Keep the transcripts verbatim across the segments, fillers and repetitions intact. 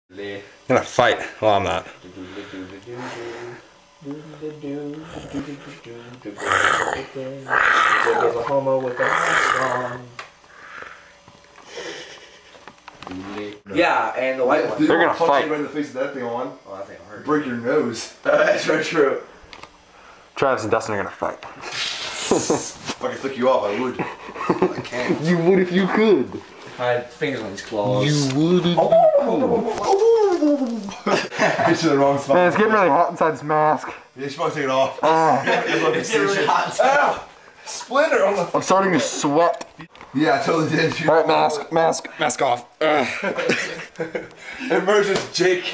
I'm gonna fight. Well, I'm not. There's a homo with a mask on. Yeah, and the white one. They're gonna punch fight. you right in the face with that thing on. Oh, that thing hurt. Break your nose. That's very true. Travis and Dustin are gonna fight. If I could flick you off, I would. I can't. You would if you could. If I had fingers on these claws. You would if Hit you in the wrong spot. Man, it's getting really hot inside this mask. Yeah, you should probably take it off. Oh, It's getting really hot. Ow! Splinter on the. I'm starting to sweat. Yeah, I totally did. All right, mask, mask, mask off. Emergence, Jake.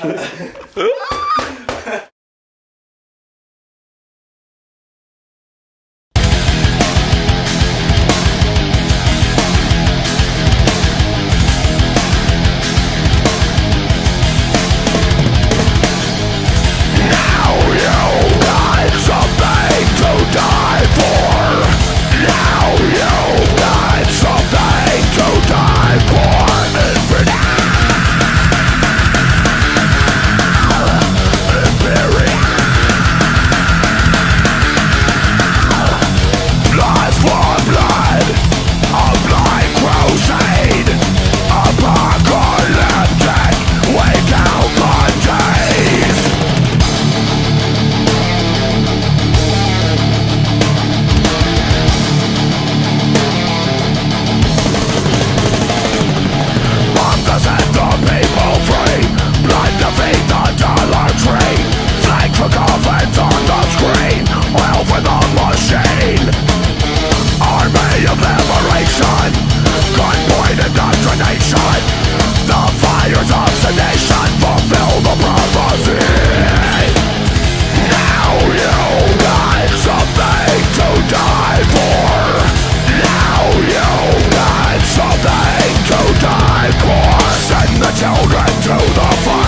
Children to the fire.